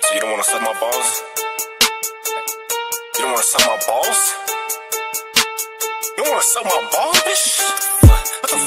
So you don't wanna suck my balls? You don't wanna suck my balls? You don't wanna suck my balls, bitch? What the